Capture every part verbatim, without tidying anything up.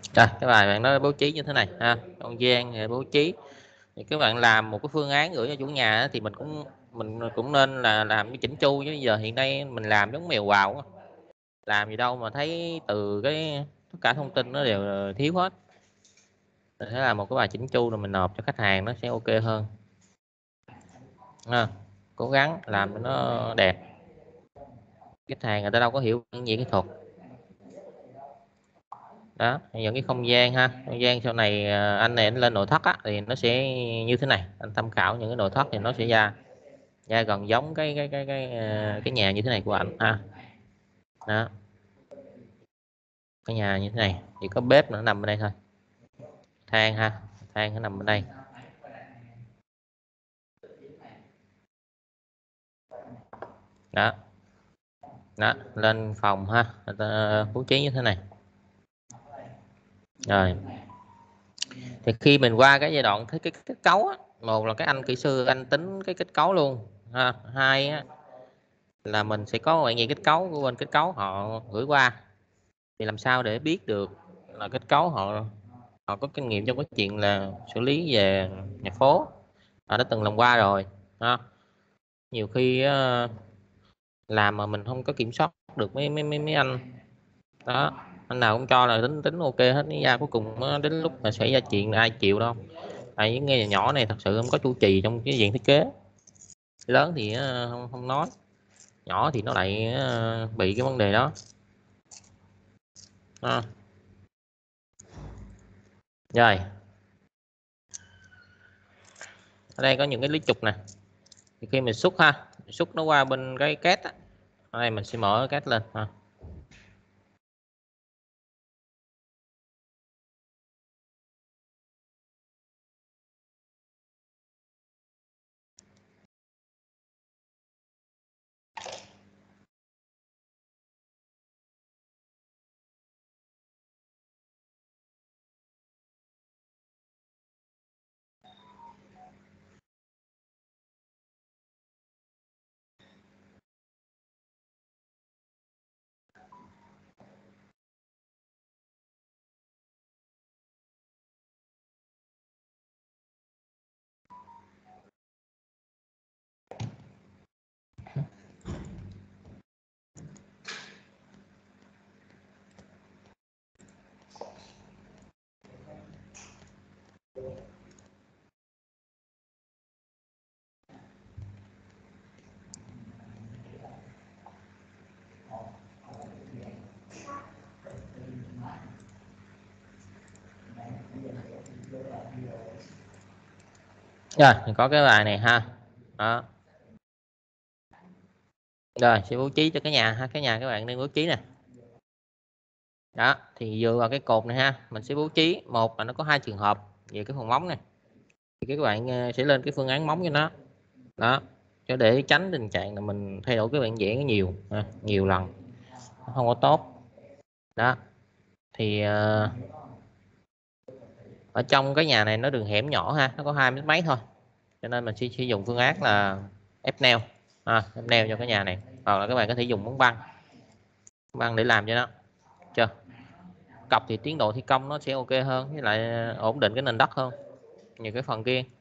Rồi các bài bạn nó bố trí như thế này ha, không gian bố trí thì các bạn làm một cái phương án gửi cho chủ nhà thì mình cũng mình cũng nên là làm cái chỉnh chu, chứ bây giờ hiện nay mình làm giống mèo quào, làm gì đâu mà thấy từ cái tất cả thông tin nó đều thiếu hết. Mình sẽ làm một cái bài chỉnh chu rồi mình nộp cho khách hàng nó sẽ ok hơn ha. Cố gắng làm cho nó đẹp, khách hàng người ta đâu có hiểu những gì kỹ thuật đó. Những cái không gian ha, không gian sau này anh này anh lên nội thất á, thì nó sẽ như thế này, anh tham khảo những cái nội thất thì nó sẽ ra ra gần giống cái cái cái cái cái nhà như thế này của anh ha. Đó, cái nhà như thế này chỉ có bếp nó nằm bên đây thôi, than ha, than nó nằm bên đây đó. Đó, lên phòng ha, bố trí như thế này rồi. Thì khi mình qua cái giai đoạn cái cái kết cấu á, một là cái anh kỹ sư anh tính cái kết cấu luôn ha, hai á, là mình sẽ có bạn gì kết cấu của bên kết cấu họ gửi qua, thì làm sao để biết được là kết cấu họ họ có kinh nghiệm trong cái chuyện là xử lý về nhà phố, họ đã từng làm qua rồi ha. Nhiều khi uh, làm mà mình không có kiểm soát được mấy mấy mấy, mấy anh đó, anh nào cũng cho là tính tính ok hết, ra cuối cùng đến lúc mà xảy ra chuyện là ai chịu đâu. Tại những nghe nhỏ này thật sự không có chủ trì trong cái diện thiết kế, lớn thì không không nói, nhỏ thì nó lại bị cái vấn đề đó à. Rồi ở đây có những cái lý trục nè, thì khi mình xúc ha, mình xúc nó qua bên cái két á, ở đây mình sẽ mở cái két lên ha. Rồi mình có cái bài này ha đó. Rồi sẽ bố trí cho cái nhà ha, cái nhà các bạn nên bố trí nè đó. Thì dựa vào cái cột này ha, mình sẽ bố trí, một là nó có hai trường hợp về cái phần móng này, thì các bạn sẽ lên cái phương án móng cho nó đó, cho để tránh tình trạng là mình thay đổi cái bản vẽ nhiều ha, nhiều lần không có tốt đó. Thì uh, ở trong cái nhà này nó đường hẻm nhỏ ha, nó có hai mét mấy thôi, cho nên mình sẽ sử dụng phương án là ép neo à, ép neo cho cái nhà này, hoặc là các bạn có thể dùng móng băng băng để làm cho nó chưa cọc, thì tiến độ thi công nó sẽ ok hơn, với lại ổn định cái nền đất hơn nhiều cái phần kia.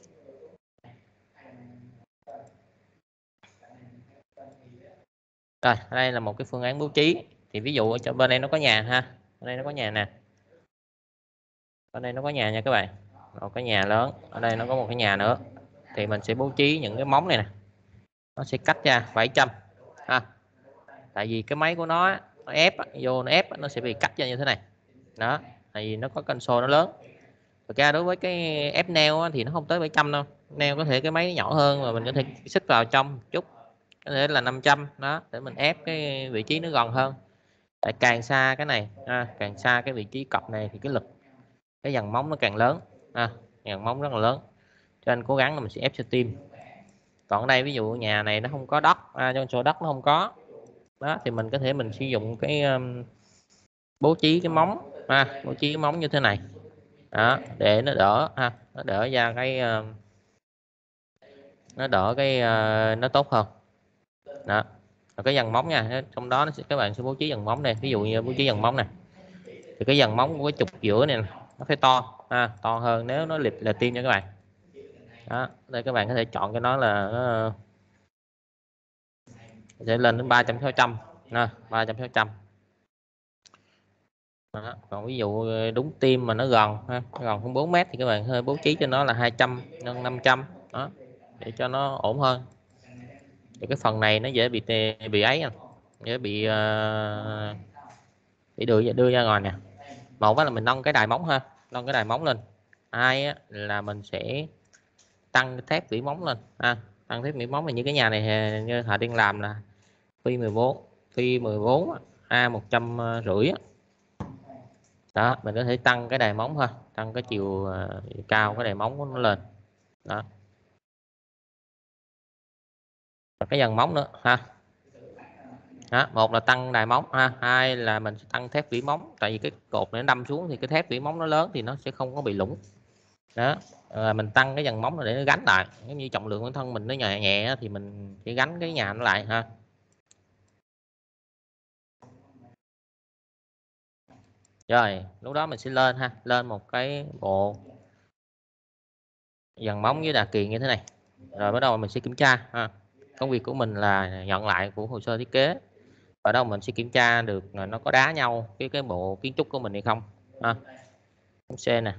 Rồi đây là một cái phương án bố trí, thì ví dụ ở cho bên đây nó có nhà ha, ở đây nó có nhà nè, ở đây nó có nhà nha các bạn, một cái nhà lớn, ở đây nó có một cái nhà nữa, thì mình sẽ bố trí những cái móng này nè, nó sẽ cách ra bảy trăm ha. Tại vì cái máy của nó nó ép vô, nó ép nó sẽ bị cắt ra như thế này đó, tại vì nó có console nó lớn. Thực ra đối với cái ép neo thì nó không tới bảy trăm đâu, neo có thể cái máy nhỏ hơn mà mình có thể xích vào trong một chút, có thể là năm trăm đó, để mình ép cái vị trí nó gần hơn. Tại càng xa cái này à, càng xa cái vị trí cọc này thì cái lực cái dàn móng nó càng lớn à, dàn móng rất là lớn, cho nên cố gắng là mình sẽ ép cho tim. Còn ở đây ví dụ nhà này nó không có đất à, trong chỗ đất nó không có đó, thì mình có thể mình sử dụng cái um, bố trí cái móng ha, bố trí cái móng như thế này đó, để nó đỡ ha, nó đỡ ra cái uh, nó đỡ cái uh, nó tốt hơn đó. Rồi cái dàn móng nha, trong đó nó sẽ, các bạn sẽ bố trí dàn móng này, ví dụ như bố trí dàn móng này, thì cái dàn móng của cái trục giữa này nó phải to ha, to hơn nếu nó liệp là tim nha các bạn. Đó, đây các bạn có thể chọn cái nó là uh, sẽ lên đến ba trăm sáu trăm ha, ba trăm sáu trăm. Đó. Còn ví dụ đúng tim mà nó gần ha, gần không bốn mét thì các bạn hơi bố trí cho nó là hai trăm nhân năm trăm đó, để cho nó ổn hơn. Thì cái phần này nó dễ bị bị ấy, dễ bị uh, bị đưa đưa ra ngoài nè. Một là mình nâng cái đài móng ha, nâng cái đài móng lên. Hai là mình sẽ tăng thép vỉ móng lên ha, tăng thép vỉ móng là như cái nhà này như họ đang làm là phi mười bốn phi mười bốn a một trăm rưỡi đó, mình có thể tăng cái đài móng ha, tăng cái chiều uh, cao cái đài móng của nó lên đó. Và cái dàn móng nữa ha. Đó, một là tăng đài móng ha, hai là mình sẽ tăng thép vỉ móng, tại vì cái cột này nó đâm xuống thì cái thép vỉ móng nó lớn thì nó sẽ không có bị lủng đó. À, mình tăng cái dàn móng để nó gánh lại, giống như trọng lượng bản thân mình nó nhẹ nhẹ thì mình sẽ gánh cái nhà nó lại ha. Rồi lúc đó mình sẽ lên ha, lên một cái bộ dàn móng với đà kiềng như thế này. Rồi bắt đầu mình sẽ kiểm tra ha. Công việc của mình là nhận lại của hồ sơ thiết kế, ở đâu mình sẽ kiểm tra được nó có đá nhau cái cái bộ kiến trúc của mình hay không ha. C nè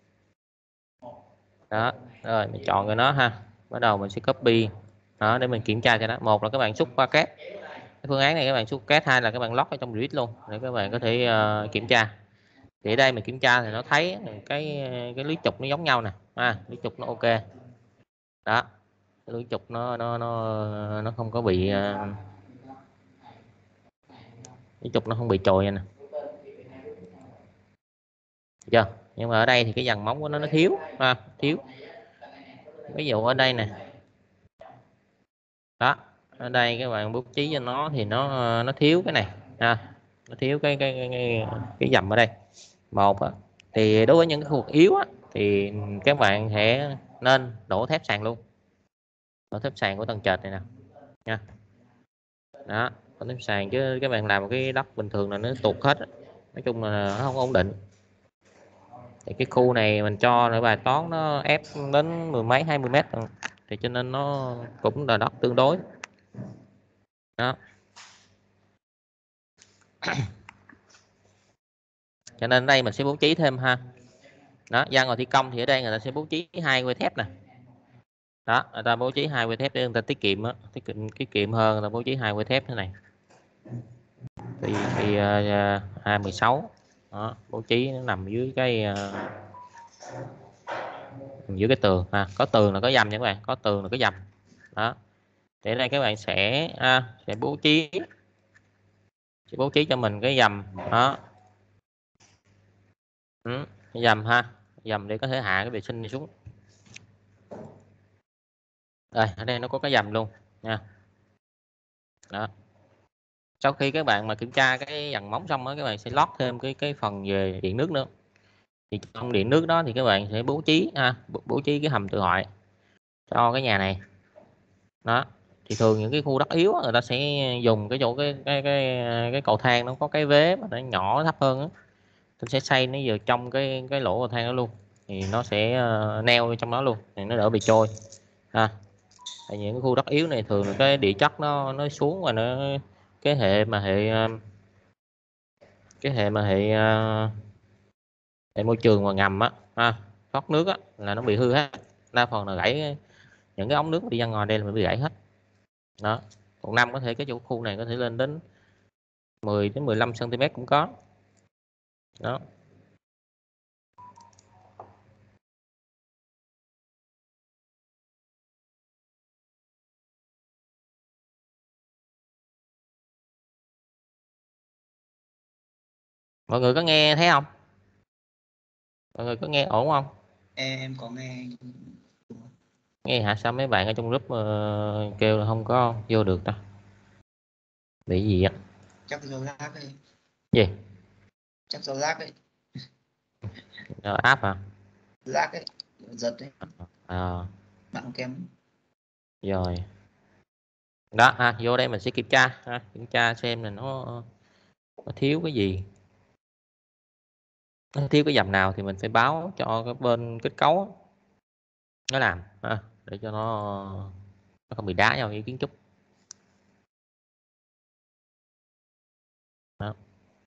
đó, rồi mình chọn cái nó ha, bắt đầu mình sẽ copy đó để mình kiểm tra cho nó. Một là các bạn xúc qua két, cái phương án này các bạn xúc két, hai là các bạn lót ở trong grid luôn để các bạn có thể uh, kiểm tra. Thì ở đây mình kiểm tra thì nó thấy cái cái lưới trục nó giống nhau nè, à, lưới trục nó ok đó, cái lưới trục nó nó nó nó không có bị uh, lưới trục nó không bị trồi nè, được chưa? Nhưng mà ở đây thì cái dàn móng của nó nó thiếu ha, thiếu. Ví dụ ở đây nè đó, ở đây các bạn bố trí cho nó thì nó nó thiếu cái này ha, nó thiếu cái cái cái, cái, cái dầm ở đây. Một á, thì đối với những cái khu vực yếu á, thì các bạn sẽ nên đổ thép sàn luôn, đổ thép sàn của tầng trệt này nè nha. Đó, đổ thép sàn chứ các bạn làm một cái đất bình thường là nó tuột hết, nói chung là nó không ổn định. Thì cái khu này mình cho nữa bài toán nó ép đến mười mấy hai mươi mét thì cho nên nó cũng là đất tương đối đó. Cho nên đây mình sẽ bố trí thêm ha. Đó, ra ngoài thi công thì ở đây người ta sẽ bố trí hai que thép nè. Đó, người ta bố trí hai que thép để người ta tiết kiệm á, tiết kiệm tiết kiệm hơn, người ta bố trí hai que thép thế này. Thì thì uh, hai mươi sáu đó, bố trí nó nằm dưới cái uh, dưới cái tường ha, có tường là có dầm nha các bạn, có tường là có dầm. Đó. Để đây các bạn sẽ à, sẽ bố trí sẽ bố trí cho mình cái dầm đó. Ừ, cái dầm ha, dầm để có thể hạ cái vệ sinh này xuống. Đây, ở đây nó có cái dầm luôn nha. Đó. Sau khi các bạn mà kiểm tra cái dàn móng xong đó, các bạn sẽ lót thêm cái cái phần về điện nước nữa. Thì trong điện nước đó thì các bạn sẽ bố trí ha, bố trí cái hầm tự thoại cho cái nhà này. Đó. Thì thường những cái khu đất yếu người ta sẽ dùng cái chỗ cái cái cái cái cầu thang nó có cái vế mà nó nhỏ thấp hơn đó. Tôi sẽ xây nó vào trong cái cái lỗ cầu thang đó luôn, thì nó sẽ uh, neo trong đó luôn thì nó đỡ bị trôi ha. Tại những cái khu đất yếu này thường là cái địa chất nó nó xuống và nó cái hệ mà hệ cái hệ mà hệ uh, hệ môi trường và ngầm á ha, thoát nước á là nó bị hư hết, đa phần là gãy, những cái ống nước đi ra ngoài đây là bị gãy hết đó. Một năm có thể cái chỗ khu này có thể lên đến mười đến mười lăm xăng ti mét cũng có đó. Mọi người có nghe thấy không? Mọi người có nghe ổn không? Em có nghe. Nghe hả? Sao mấy bạn ở trong group uh, kêu là không có vô được ta? Bị gì á? Chắc do lag ấy. Gì? Chắc do lag ấy. Ờ, app hả? Lag ấy. Giật ấy. À, Mạng kém. rồi. Đó, ha, vô đây mình sẽ kiểm tra, ha, kiểm tra xem là nó, nó thiếu cái gì. nó thiếu cái dầm nào thì mình phải báo cho cái bên kết cấu nó làm ha, để cho nó nó không bị đá nhau như kiến trúc. Đó.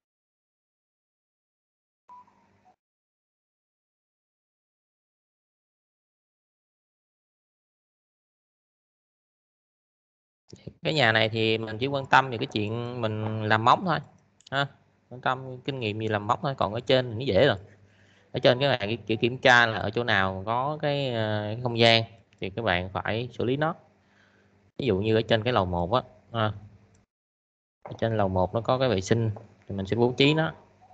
Cái nhà này thì mình chỉ quan tâm về cái chuyện mình làm móng thôi ha, quan tâm kinh nghiệm gì làm móng thôi, còn ở trên thì nó dễ rồi. Ở trên cái này kiểu kiểm tra là ở chỗ nào có cái, cái không gian thì các bạn phải xử lý nó. Ví dụ như ở trên cái lầu một á, à, ở trên lầu một nó có cái vệ sinh thì mình sẽ bố trí nó.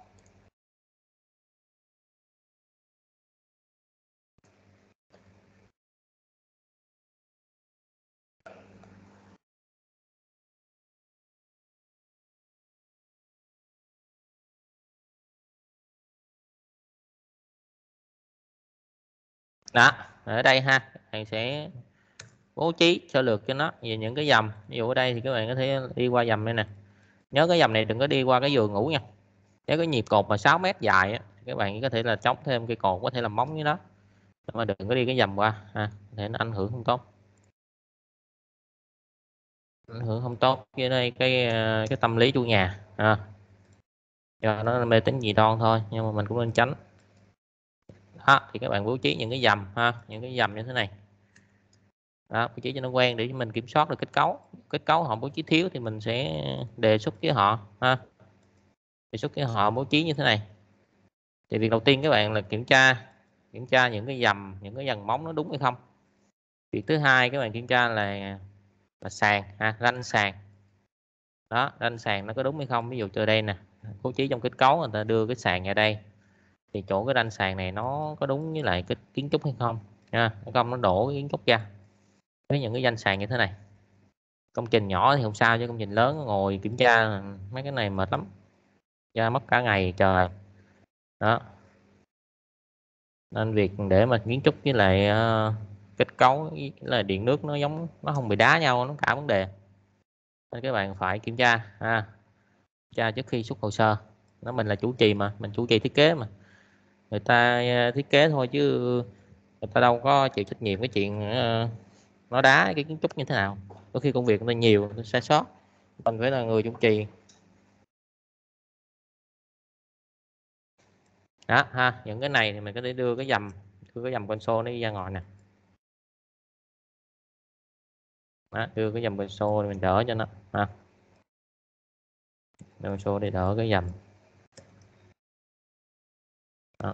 Đó, ở đây ha, bạn sẽ bố trí sơ lược cho nó về những cái dầm. Ví dụ ở đây thì các bạn có thể đi qua dầm đây nè, nhớ cái dầm này đừng có đi qua cái giường ngủ nha. Nếu cái nhịp cột mà sáu mét dài á, các bạn có thể là chống thêm cây cột, có thể làm móng với nó, mà đừng có đi cái dầm qua ha, để nó ảnh hưởng không tốt, ảnh hưởng không tốt với đây cái cái tâm lý chủ nhà à. Do nó mê tín dị đoan thôi, nhưng mà mình cũng nên tránh. Đó, thì các bạn bố trí những cái dầm ha, những cái dầm như thế này. Đó, bố trí cho nó quen để mình kiểm soát được kết cấu. Kết cấu họ bố trí thiếu thì mình sẽ đề xuất với họ ha, đề xuất với họ bố trí như thế này. Thì việc đầu tiên các bạn là kiểm tra kiểm tra những cái dầm, những cái dàn móng nó đúng hay không. Việc thứ hai các bạn kiểm tra là là sàn ha, ranh sàn. Đó, ranh sàn nó có đúng hay không. Ví dụ từ đây nè, bố trí trong kết cấu người ta đưa cái sàn vào đây, thì chỗ cái ranh sàn này nó có đúng với lại cái kiến trúc hay không nha, không nó đổ cái kiến trúc ra. Với những cái danh sàn như thế này, công trình nhỏ thì không sao, chứ công trình lớn ngồi kiểm tra mấy cái này mệt lắm, ra mất cả ngày trời. Đó, nên việc để mà kiến trúc với lại uh, kết cấu với là điện nước nó giống, nó không bị đá nhau, nó cả vấn đề, nên các bạn phải kiểm tra ha, kiểm tra trước khi xuất hồ sơ. Nó mình là chủ trì mà, mình chủ trì thiết kế mà, người ta thiết kế thôi chứ người ta đâu có chịu trách nhiệm cái chuyện uh, nó đá cái kiến trúc như thế nào. Đôi khi công việc nó nhiều, nó sai sót, mình phải là người chủ trì. Đó ha, những cái này thì mình có thể đưa cái dầm đưa cái dầm console nó đi ra ngoài nè. Đó, đưa cái dầm console mình đỡ cho nó ha, console để đỡ cái dầm. Đó.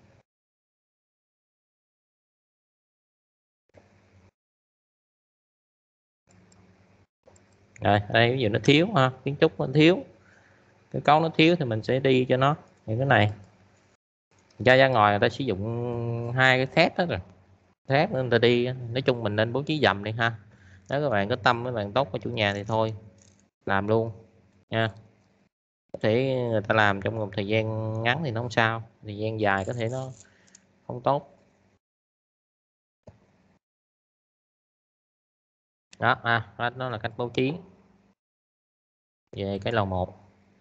Rồi đây ví dụ nó thiếu ha, kiến trúc nó thiếu, cái cấu nó thiếu thì mình sẽ đi cho nó những cái này. Ra ra ngoài người ta sử dụng hai cái thép đó rồi, thép nên ta đi. Nói chung mình nên bố trí dầm đi ha. Nếu các bạn có tâm, các bạn tốt của chủ nhà thì thôi làm luôn nha. Có thể người ta làm trong một thời gian ngắn thì nó không sao, thời gian dài có thể nó không tốt. Đó à, đó, đó là cách bố trí về cái lầu một.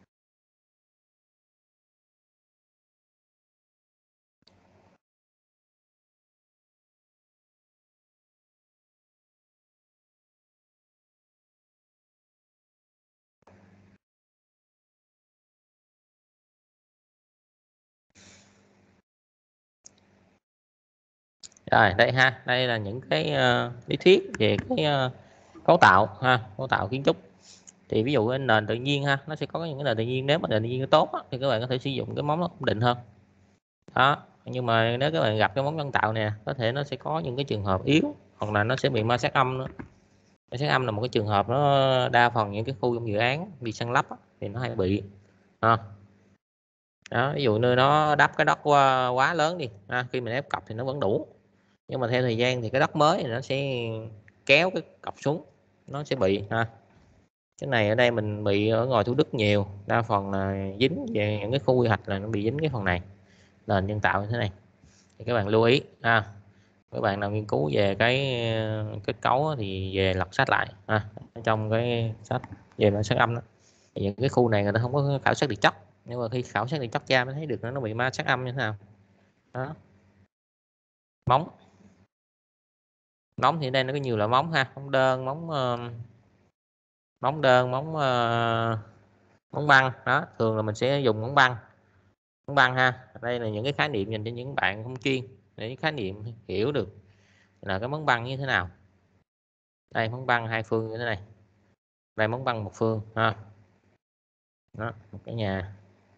Rồi đây ha, đây là những cái uh, lý thuyết về cái uh, cấu tạo ha, cấu tạo kiến trúc. Thì ví dụ cái nền tự nhiên ha, nó sẽ có những cái nền tự nhiên, nếu mà nền tự nhiên tốt á, thì các bạn có thể sử dụng cái móng nó ổn định hơn. Đó, nhưng mà nếu các bạn gặp cái móng nhân tạo nè, có thể nó sẽ có những cái trường hợp yếu, hoặc là nó sẽ bị ma sát âm nữa. Ma sát âm là một cái trường hợp nó đa phần những cái khu trong dự án bị san lấp á, thì nó hay bị. À. Đó, ví dụ nơi nó đắp cái đất quá, quá lớn đi, à, khi mình ép cọc thì nó vẫn đủ, nhưng mà theo thời gian thì cái đất mới thì nó sẽ kéo cái cọc xuống, nó sẽ bị ha. Cái này ở đây mình bị ở ngoài Thủ Đức nhiều, đa phần là dính về những cái khu quy hoạch là nó bị dính cái phần này, nền nhân tạo như thế này. Thì các bạn lưu ý ha, các bạn nào nghiên cứu về cái kết cấu thì về lật sách lại ha, trong cái sách về ma sát âm đó. Thì những cái khu này người ta không có khảo sát địa chất, nhưng mà khi khảo sát thì chóc da mới thấy được nó bị ma sát âm như thế nào. Đó. Móng móng thì đây nó có nhiều loại móng ha, móng đơn, móng uh, móng đơn, móng uh, móng băng. Đó, thường là mình sẽ dùng móng băng, móng băng ha. Đây là những cái khái niệm dành cho những bạn không chuyên để khái niệm hiểu được là cái móng băng như thế nào. Đây móng băng hai phương như thế này, đây móng băng một phương ha. Đó, một cái nhà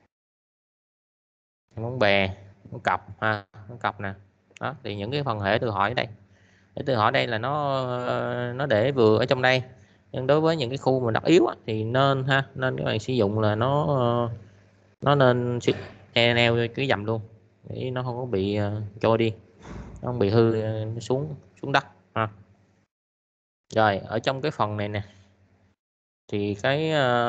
móng bè, móng cọc ha, móng cọc nè. Đó thì những cái phần hệ từ hỏi đây, để từ hỏi đây là nó nó để vừa ở trong đây, nhưng đối với những cái khu mà đất yếu á, thì nên ha, nên các bạn sử dụng là nó nó nên e neo cái dầm luôn để nó không có bị trôi đi, nó không bị hư, nó xuống xuống đất ha. Rồi ở trong cái phần này nè thì cái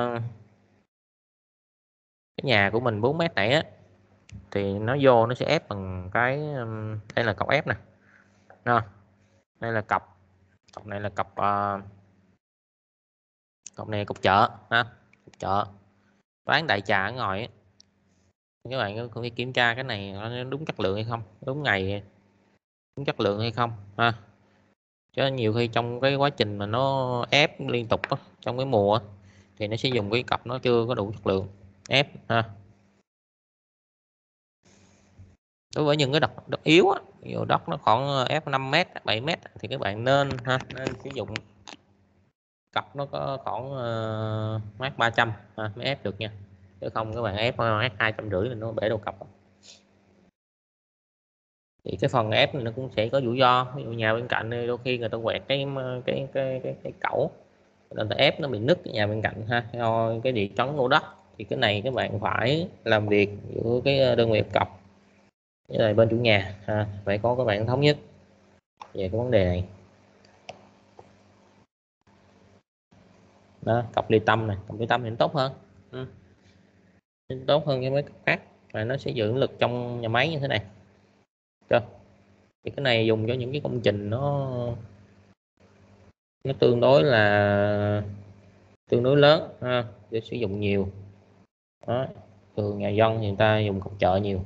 cái nhà của mình bốn mét này á thì nó vô nó sẽ ép bằng cái, đây là cọc ép nè. Đó. Đây là cọc, cọc này là cọc uh, cọc này cọc chợ ha, cọc chợ bán đại trà ở ngoài ấy. Các bạn cũng phải kiểm tra cái này nó đúng chất lượng hay không, đúng ngày, đúng chất lượng hay không ha. Chứ nhiều khi trong cái quá trình mà nó ép liên tục đó, trong cái mùa thì nó sẽ dùng cái cọc nó chưa có đủ chất lượng ép ha. Đối với những cái đất, đất yếu á, ví dụ đất nó khoảng ép năm mét bảy mét thì các bạn nên ha, nên sử dụng cọc nó có khoảng uh, mát ba trăm ha, mới ép được nha, chứ không các bạn ép mát hai trăm rưỡi thì nó bể đầu cọc. Thì cái phần ép nó cũng sẽ có rủi ro, ví dụ nhà bên cạnh đôi khi người ta quẹt cái cái cái cái, cái cẩu, người ta ép nó bị nứt cái nhà bên cạnh ha, do cái địa chấn lỗ đất. Thì cái này các bạn phải làm việc giữa cái đơn vị ép cọc với lại bên chủ nhà ha, phải có các bạn thống nhất về cái vấn đề này. Đó, cọc ly tâm này, cọc ly tâm thì nó tốt hơn, ừ. tốt hơn cái mấy cọc khác, và nó sẽ giữ lực trong nhà máy như thế này. Chưa? Thì cái này dùng cho những cái công trình nó nó tương đối là tương đối lớn ha, để sử dụng nhiều. Đó, thường nhà dân thì người ta dùng cọc chợ nhiều.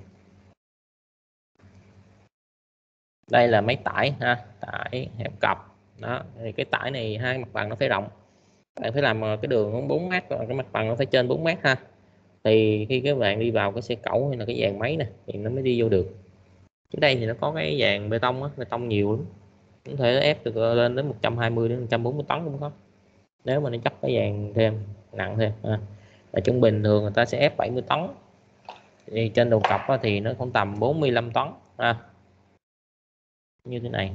Đây là máy tải ha, tải hẹp cọc. Đó thì cái tải này hai mặt bằng nó phải rộng, bạn phải làm cái đường bốn mét, và cái mặt bằng nó phải trên bốn mét ha, thì khi các bạn đi vào cái xe cẩu hay là cái dàn máy này thì nó mới đi vô được. Ở đây thì nó có cái dàn bê tông á, bê tông nhiều lắm, có thể ép được lên đến một trăm hai mươi đến một trăm bốn mươi tấn cũng có, nếu mà nó chắc cái dàn thêm nặng thêm ha. Là trung bình thường người ta sẽ ép bảy mươi tấn, thì trên đầu cọc thì nó cũng tầm bốn mươi lăm tấn ha, như thế này.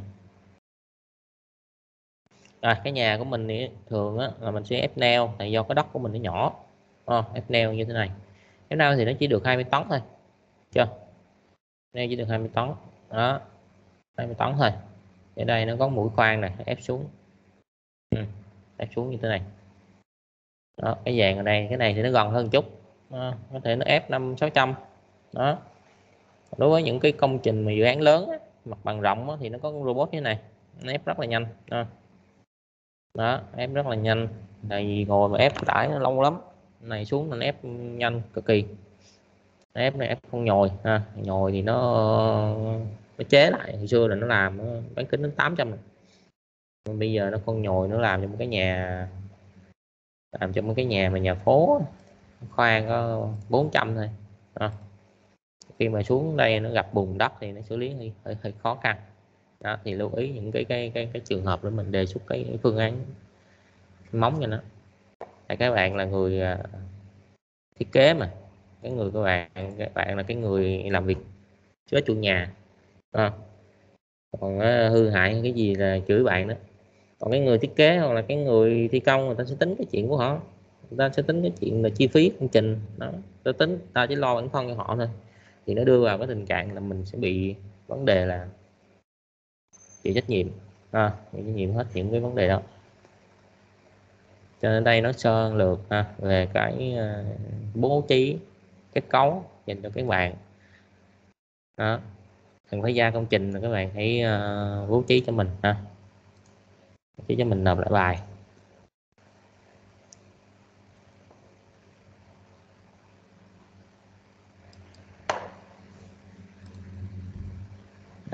À, cái nhà của mình thì thường á, là mình sẽ ép neo, tại do cái đất của mình nó nhỏ à, ép neo như thế này, ép neo thì nó chỉ được hai mươi tấn thôi, chưa, neo chỉ được hai mươi tấn. Đó, hai mươi tấn thôi. Ở đây nó có mũi khoan này, ép xuống, ừ, ép xuống như thế này. Đó, cái vàng ở đây, cái này thì nó gần hơn chút, à, có thể nó ép năm sáu trăm. Đó, đối với những cái công trình mà dự án lớn á, mặt bằng rộng á, thì nó có con robot như thế này, nó ép rất là nhanh. Đó, đó ép rất là nhanh, tại vì ngồi mà ép tải nó lâu lắm, này xuống mình ép nhanh cực kỳ. Ép này ép con nhồi ha, nhồi thì nó nó chế lại, hồi xưa là nó làm bán kính đến tám trăm, bây giờ nó con nhồi nó làm cho một cái nhà, làm cho một cái nhà mà nhà phố khoan có bốn trăm thôi. Đó, khi mà xuống đây nó gặp bùn đất thì nó xử lý hơi, hơi, hơi khó khăn. Đó thì lưu ý những cái cái cái, cái trường hợp để mình đề xuất cái phương án móng cho nó. Tại các bạn là người thiết kế mà, cái người các bạn các bạn là cái người làm việc với chủ nhà à. Còn hư hại cái gì là chửi bạn đó. Còn cái người thiết kế hoặc là cái người thi công, người ta sẽ tính cái chuyện của họ, người ta sẽ tính cái chuyện là chi phí công trình đó, ta tính, ta chỉ lo bản thân cho họ thôi, thì nó đưa vào cái tình trạng là mình sẽ bị vấn đề là chịu trách nhiệm à, chịu trách nhiệm hết những cái vấn đề đó. Cho nên đây nó sơ lược ha, về cái uh, bố trí kết cấu dành cho các bạn đó. Cần phải ra công trình là các bạn hãy uh, bố trí cho mình ha, bố trí cho mình nộp lại bài.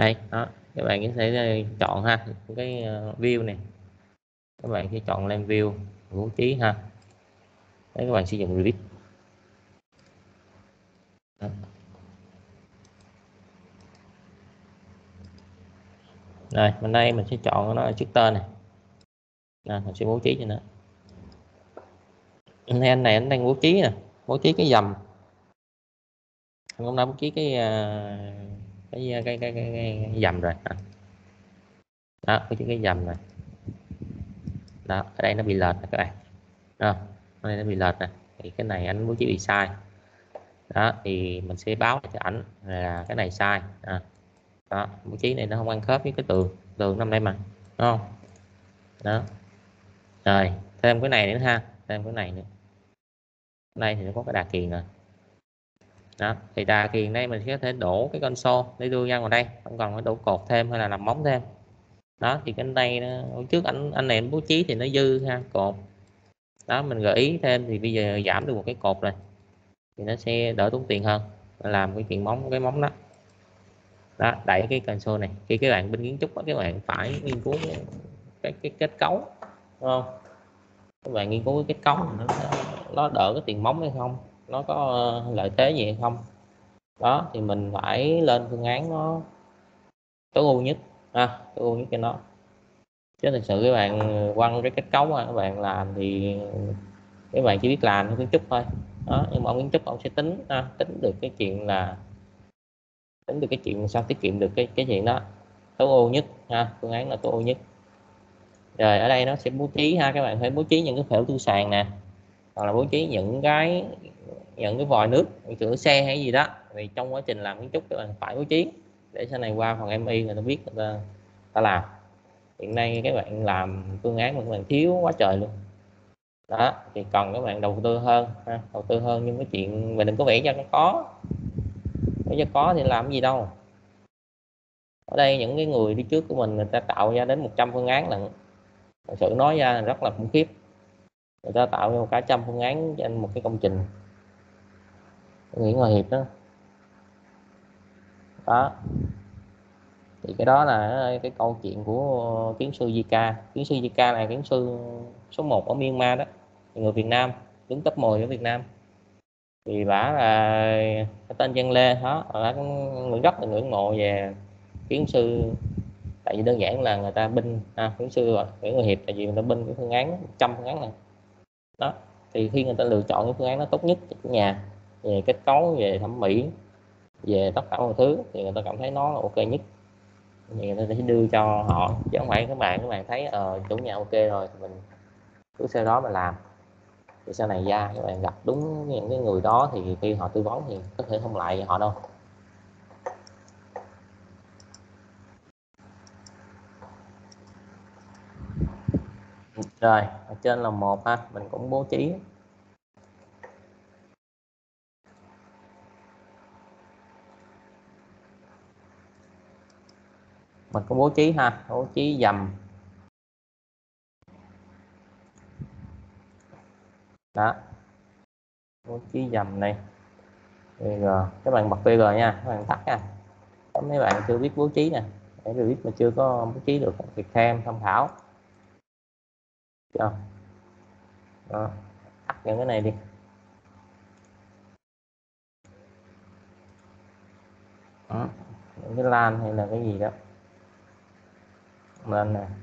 Đây đó, các bạn sẽ chọn ha cái view này, các bạn sẽ chọn lên view bố trí ha. Đấy, các bạn sử dụng Revit. Đó. Rồi bên đây mình sẽ chọn nó trước tên này, à, mình sẽ bố trí cho nó. Anh anh này anh đang bố trí nè, bố trí cái dầm, anh cũng đã bố trí cái cái cái cái, cái, cái, cái dầm rồi. Đó, bố trí cái dầm này. Đó, ở đây nó bị lệch nè các bạn. Đó, ở đây nó bị lệch nè, thì cái này anh bố trí bị sai. Đó thì mình sẽ báo cho ảnh là cái này sai. À, đó, bố trí này nó không ăn khớp với cái tường tường năm đây mà, đúng không? Đó rồi thêm cái này nữa ha, thêm cái này nữa. Cái này thì nó có cái đà kiềng nè. Đó thì đà kiềng đây mình sẽ có thể đổ cái console để đưa ra ngoài đây, không cần phải đổ cột thêm hay là làm móng thêm. Đó thì cái đây nó trước anh anh này anh bố trí thì nó dư ha cột. Đó mình gợi ý thêm thì bây giờ giảm được một cái cột này thì nó sẽ đỡ tốn tiền hơn, làm cái chuyện móng cái móng đó. Đó đẩy cái console này, khi các bạn bên kiến trúc đó, các bạn phải nghiên cứu cái cái kết cấu, đúng không? Các bạn nghiên cứu cái kết cấu nó, nó đỡ cái tiền móng hay không, nó có lợi thế gì hay không. Đó thì mình phải lên phương án nó tối ưu nhất ha, tối ưu nhất cho nó. Chứ thực sự các bạn quăng cái kết cấu mà các bạn làm thì các bạn chỉ biết làm theo kiến trúc thôi. Đó nhưng mà ông kiến trúc ông sẽ tính ha, tính được cái chuyện là tính được cái chuyện sao tiết kiệm được cái cái chuyện đó, tối ưu nhất ha, phương án là tối ưu nhất. Rồi ở đây nó sẽ bố trí ha, các bạn phải bố trí những cái phễu thu sàn nè, hoặc là bố trí những cái những cái vòi nước sửa xe hay gì đó, vì trong quá trình làm kiến trúc các bạn phải bố trí để sau này qua phần em i người ta biết người ta, ta làm. Hiện nay các bạn làm phương án mà các bạn thiếu quá trời luôn. Đó thì cần các bạn đầu tư hơn ha, đầu tư hơn nhưng cái chuyện mình đừng có vẽ cho nó có, vẽ cho có thì làm gì đâu. Ở đây những cái người đi trước của mình người ta tạo ra đến một trăm phương án lận, thật sự nói ra rất là khủng khiếp. Người ta tạo ra cả trăm phương án trên một cái công trình Nguyễn Hòa Hiệp đó. Đó thì cái đó là cái câu chuyện của kiến sư Zika. Kiến sư Zika này kiến sư số một ở Myanmar đó, người Việt Nam, đứng top mười ở Việt Nam. Thì bả là cái tên Giang Lê đó, bả cũng rất là ngưỡng mộ về kiến sư, tại vì đơn giản là người ta binh à, kiến sư Nguyễn Hòa Hiệp, tại vì người ta binh cái phương án một trăm phương án này. Đó thì khi người ta lựa chọn cái phương án nó tốt nhất cho nhà, về kết cấu, về thẩm mỹ, về tất cả mọi thứ thì người ta cảm thấy nó là ok nhất thì người ta sẽ đưa cho họ, chứ không phải các bạn các bạn thấy ờ chủ nhà ok rồi thì mình cứ sau đó mà làm, thì sau này ra các bạn gặp đúng những cái người đó thì khi họ tư vấn thì có thể không lại họ đâu. Rồi ở trên là một ha, mình cũng bố trí mình cũng bố trí ha, bố trí dầm. Đó bố trí dầm này pê giê, các bạn bật pê giê nha, các bạn tắt nha. Có mấy bạn chưa biết bố trí nè, để biết mà chưa có bố trí được việc thêm tham khảo. Đó. Đó. Tắt những cái này đi. Đó. Những cái lan hay là cái gì đó lên nè.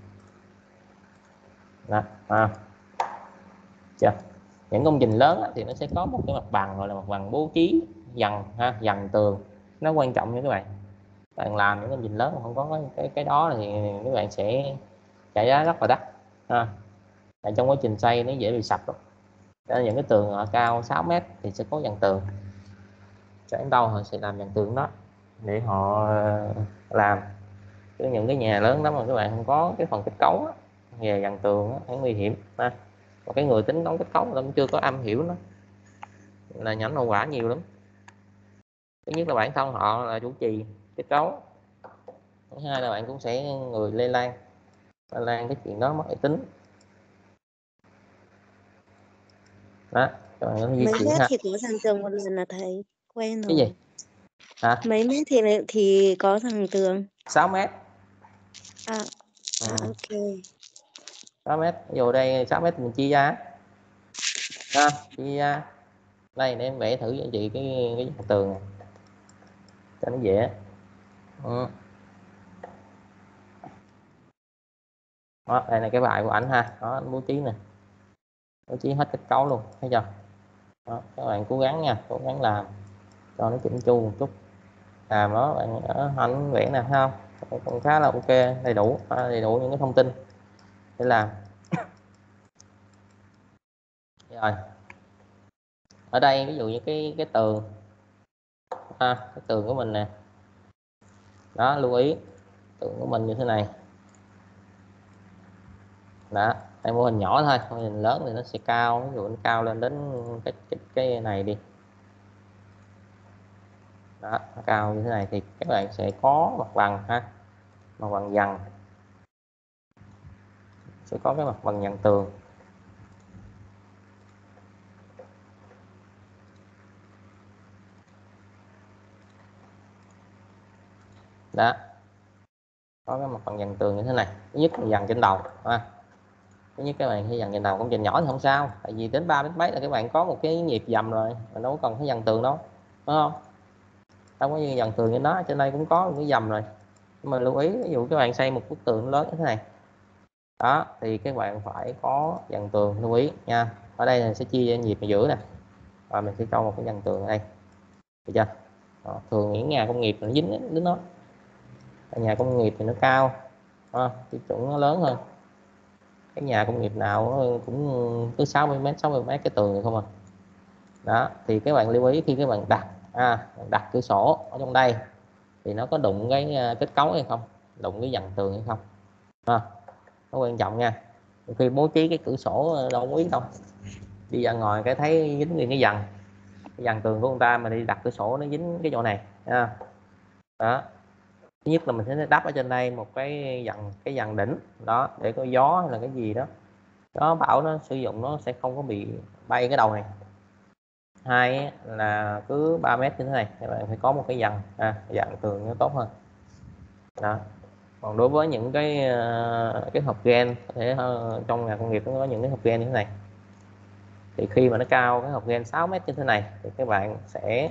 Đó. À. Chưa? Những công trình lớn thì nó sẽ có một cái mặt bằng gọi là mặt bằng bố trí dần ha, dần tường, nó quan trọng nha các bạn. Bạn làm những công trình lớn mà không có cái cái đó thì các bạn sẽ trả giá rất là đắt ha. Tại trong quá trình xây nó dễ bị sập lắm. Nên những cái tường ở cao sáu mét thì sẽ có dàn tường, sáng đâu họ sẽ làm dàn tường đó để họ làm. Chứ những cái nhà lớn đó mà các bạn không có cái phần kết cấu á, về dàn tường á, nguy hiểm ha. Một cái người tính toán kết cấu cũng chưa có am hiểu nó là nhẫn hậu quả nhiều lắm. Thứ nhất là bản thân họ là chủ trì kết cấu, thứ hai là bạn cũng sẽ người lây lan lây lan cái chuyện đó mất uy tín. Đó các bạn di Mới chuyển ghét ha. thì có dàn tường một lần là thấy quen Cái gì? rồi. Hả? Mấy mét thì thì có thằng tường? sáu mét. À, Ừ. à ok. sáu mét. Ví dụ đây sáu mét mình chia ra. À, chia ra. Đây để em vẽ thử cho anh chị cái cái mặt tường này cho nó dễ. Ừ. Đó, đây là cái bài của ảnh ha. Đó, anh bố trí nè. Bố trí hết kết cấu luôn, thấy chưa? Đó, các bạn cố gắng nha, cố gắng làm cho nó chỉnh chu một chút. Làm đó bạn ở ảnh vẽ nè, thấy không? Cũng khá là ok, đầy đủ, đầy đủ những cái thông tin để làm. Rồi. Ở đây ví dụ như cái cái tường ha, cái tường của mình nè. Đó, lưu ý tường của mình như thế này. Đó, đây mô hình nhỏ thôi, mô hình lớn thì nó sẽ cao, ví dụ nó cao lên đến cái cái, cái này đi. Đó, nó cao như thế này thì các bạn sẽ có mặt bằng ha, mặt bằng dằn, sẽ có cái mặt bằng dằn tường. Đó, có cái mặt bằng dằn tường như thế này. Thứ nhất là dằn trên đầu ha. Thứ nhất các bạn khi dằn trên đầu, công trình nhỏ thì không sao, tại vì đến ba mét mấy là các bạn có một cái nhịp dầm rồi, mình đâu có cần phải dằn tường đâu, đúng không? Không có như dằn tường như nó, trên đây cũng có một cái dầm rồi. Nhưng mà lưu ý, ví dụ các bạn xây một bức tường lớn như thế này, đó thì các bạn phải có dàn tường, lưu ý nha. Ở đây mình sẽ chia nhịp ở giữa nè, và mình sẽ cho một cái dàn tường ở đây, được chưa? Đó, thường những nhà công nghiệp nó dính đến nó, ở nhà công nghiệp thì nó cao, tiêu chuẩn nó lớn hơn. Cái nhà công nghiệp nào cũng cứ sáu mươi mét, sáu mươi mét cái tường này không à. Đó thì các bạn lưu ý khi các bạn đặt à, đặt cửa sổ ở trong đây thì nó có đụng cái kết cấu hay không, đụng cái dàn tường hay không à, nó quan trọng nha. Khi bố trí cái cửa sổ đâu có biết đâu, đi ra ngoài cái thấy dính nguyên cái dàn cái dàn tường của người ta mà đi đặt cửa sổ nó dính cái chỗ này à. Đó, thứ nhất là mình sẽ đắp ở trên đây một cái dàn cái dàn đỉnh đó để có gió hay là cái gì đó gió bão nó sử dụng nó sẽ không có bị bay cái đầu này. Hai là cứ ba mét như thế này các bạn phải có một cái dàn à, dàn tường nó tốt hơn đó. Còn đối với những cái cái hộp gen thể trong nhà công nghiệp nó có những cái hộp gen như thế này thì khi mà nó cao cái hộp gen sáu mét như thế này thì các bạn sẽ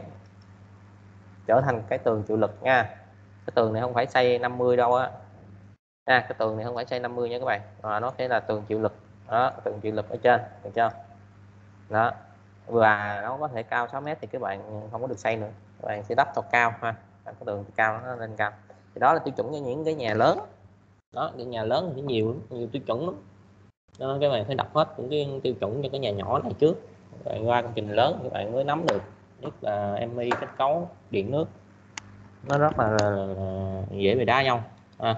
trở thành cái tường chịu lực nha. Cái tường này không phải xây năm mươi đâu á à, cái tường này không phải xây năm mươi nha các bạn, mà nó sẽ là tường chịu lực đó, tường chịu lực ở trên, được chưa? Đó, và nó có thể cao sáu mét thì các bạn không có được xây nữa, các bạn sẽ đắp thật cao ha, cái tường cao nó lên cao. Thì đó là tiêu chuẩn cho những cái nhà lớn đó, cái nhà lớn thì nhiều nhiều tiêu chuẩn lắm đó, các bạn phải đọc hết những cái tiêu chuẩn cho cái nhà nhỏ này trước, các bạn qua công trình lớn các bạn mới nắm được, nhất là em i kết cấu điện nước nó rất là, là, là dễ bị đá nhau à.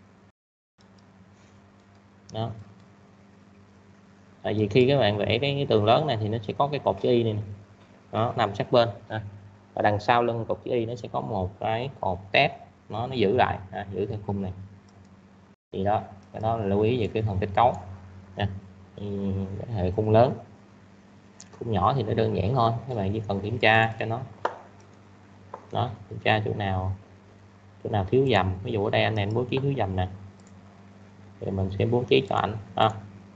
Đó, tại vì khi các bạn vẽ cái, cái tường lớn này thì nó sẽ có cái cột chữ Y này, này. Đó nằm sát bên à. Và đằng sau lưng cột chữ Y nó sẽ có một cái cột tép nó nó giữ lại à, giữ theo khung này. Thì đó, cái đó là lưu ý về cái phần kết cấu à. Cái hệ khung lớn, khung nhỏ thì nó đơn giản thôi, các bạn chỉ cần kiểm tra cho nó đó, kiểm tra chỗ nào chỗ nào thiếu dầm, ví dụ ở đây anh em bố trí thiếu dầm nè thì mình sẽ bố trí cho anh à.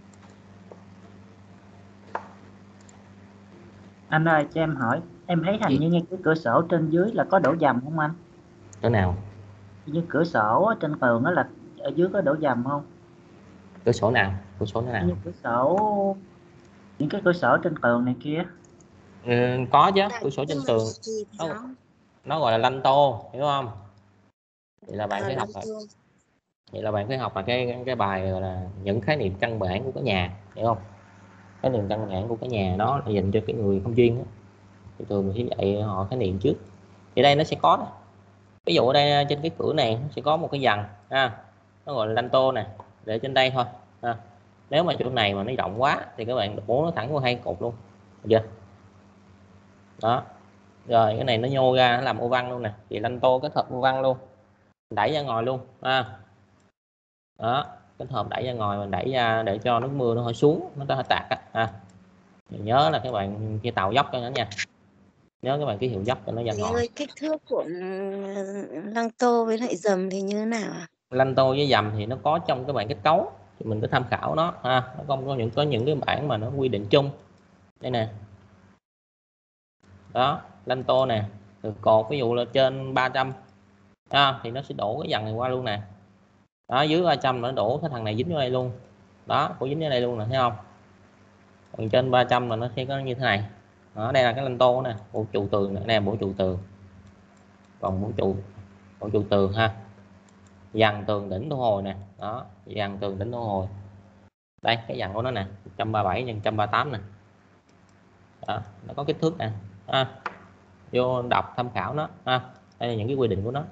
Anh ơi cho em hỏi, em thấy hình như ngay cái cửa sổ trên dưới là có đổ dầm không anh? Chỗ nào? Như cửa sổ trên tường đó là ở dưới có đổ dầm không? Cửa sổ nào? Cửa sổ nào? Như cửa sổ, những cái cửa sổ trên tường này kia. Ừ, có chứ, cửa sổ trên tường nó, nó gọi là lanh tô, hiểu không? Vậy là bạn phải học rồi. Vậy là bạn phải học là cái cái bài gọi là những khái niệm căn bản của cái nhà, hiểu không? Khái niệm căn bản của cái nhà đó là dành cho cái người không chuyên đó. Thì thường mình sẽ dạy họ khái niệm trước. Thì đây nó sẽ có đó. Ví dụ ở đây trên cái cửa này nó sẽ có một cái dằn ha, nó gọi là lanh tô nè, để trên đây thôi ha. Nếu mà chỗ này mà nó rộng quá thì các bạn đổ nó thẳng qua hai cột luôn, được chưa? Đó, rồi cái này nó nhô ra nó làm ô văn luôn nè, thì lanh tô kết hợp ô văn luôn, đẩy ra ngoài luôn ha. Đó, kết hợp đẩy ra ngoài, mình đẩy ra để cho nước mưa nó hơi xuống, nó có hơi tạt ha. Mình nhớ là các bạn kia tàu dốc cho nó nha, nhớ các bạn ký hiệu dốc cho nó dang Thầy ngọn. ơi, kích thước của ừ, lăng tô với lại dầm thì như thế nào à? Lanh tô với dầm thì nó có trong cái bản kết cấu, thì mình cứ tham khảo nó ha, nó không có những có những cái bản mà nó quy định chung. Đây nè, đó lanh tô nè, từ cột ví dụ là trên ba trăm à, thì nó sẽ đổ cái dàn này qua luôn nè, đó dưới ba trăm nó đổ cái thằng này dính vào đây luôn, đó cũng dính vào đây luôn nè, thấy không? Còn trên ba trăm là nó sẽ có như thế này. Đó, đây là cái lanh tô nè, bộ trụ tường này, nè bộ trụ tường, còn bộ trụ bộ trụ tường ha, dàn tường đỉnh thu hồi nè, đó dàn tường đỉnh thu hồi, đây cái dàn của nó nè, một trăm ba mươi bảy nhân một trăm ba mươi tám nè, đó, nó có kích thước nè, à, vô đọc tham khảo nó ha, đây là những cái quy định của nó.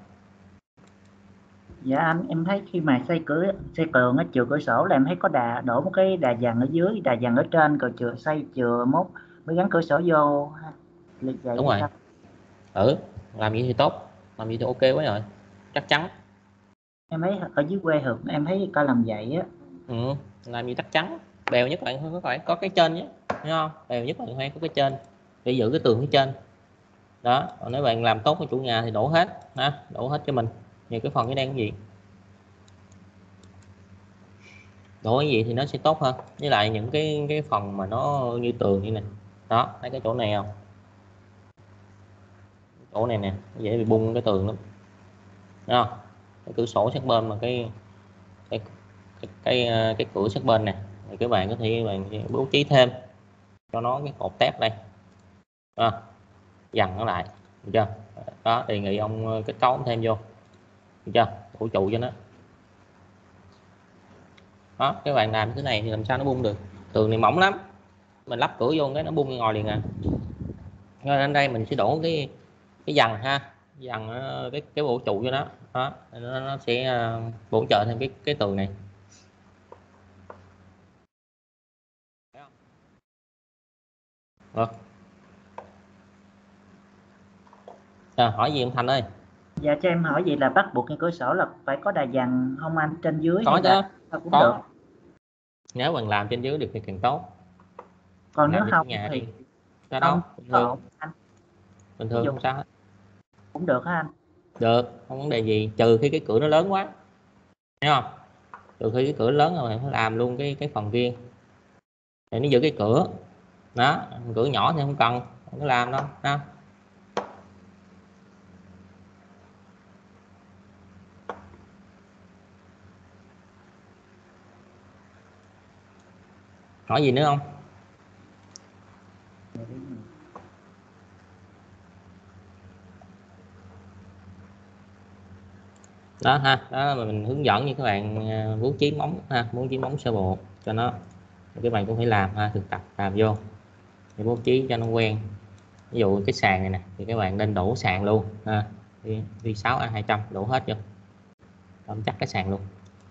Dạ anh, em thấy khi mà xây cửa xây tường á, chừa cửa sổ là em thấy có đà đổ một cái đà dàn ở dưới, đà dàn ở trên, rồi chừa xây chừa mốt mới gắn cửa sổ vô ha. Là vậy Đúng hay rồi, sao? ừ làm gì thì tốt, làm gì thì ok quá rồi, chắc chắn. Em thấy ở dưới quê hưởng em thấy coi làm vậy á. Ừ, làm gì chắc chắn, bèo nhất bạn phải có cái trên nhé, thấy không? Bèo nhất bạn phải có cái trên để giữ cái tường phía trên, đó. Còn nếu bạn làm tốt với chủ nhà thì đổ hết ha, đổ hết cho mình nhiều cái phần cái đen cái gì, đổ cái gì thì nó sẽ tốt hơn. Với lại những cái cái phần mà nó như tường như này, đó thấy cái chỗ này không, chỗ này nè dễ bị bung cái tường lắm, thấy không? Cái cửa sổ sát bên mà cái cái cái cái, ờ, cái cửa sát bên nè, thì các bạn có thể bạn bố trí thêm cho nó cái cột tép đây, à, dằn nó lại, được chưa? Đó đề nghị ông ờ, kết cấu thêm vô, được chưa? Ủ trụ cho nó, đó các bạn làm cái này thì làm sao nó bung được, tường này mỏng lắm, mình lắp cửa vô cái nó bung ngồi liền à. Rồi đến đây mình sẽ đổ cái cái dằn ha, dằn ờ, cái cái bộ trụ cho nó, đó nó, nó sẽ ờ, bổ trợ thêm cái cái tường này. Rồi. À, hỏi gì ông Thành ơi? Dạ cho em hỏi vậy là bắt buộc cái cửa sổ là phải có đà dàn không anh, trên dưới Có hay là chứ, sao cũng được? có, nếu bạn làm trên dưới được thì càng tốt, Còn nếu làm cho chủ không nhà thì đi, cái không đó bình có thường, ổn anh, bình ví thường dụ không sao hết, cũng được hả anh? được không vấn đề gì, trừ khi cái cửa nó lớn quá, thấy không? Trừ khi cái cửa lớn rồi phải làm luôn cái cái phần riêng để nó giữ cái cửa, đó cửa nhỏ thì không cần, không có làm đâu, đó. Hỏi gì nữa không? Đó ha, đó là mình hướng dẫn như các bạn à, bố trí móng ha, bố trí móng sơ bộ cho nó, các bạn cũng phải làm ha, thực tập làm vô để bố trí cho nó quen. Ví dụ cái sàn này nè thì các bạn nên đổ sàn luôn ha, đi sáu a hai trăm đổ hết vô, đóng chắc cái sàn luôn.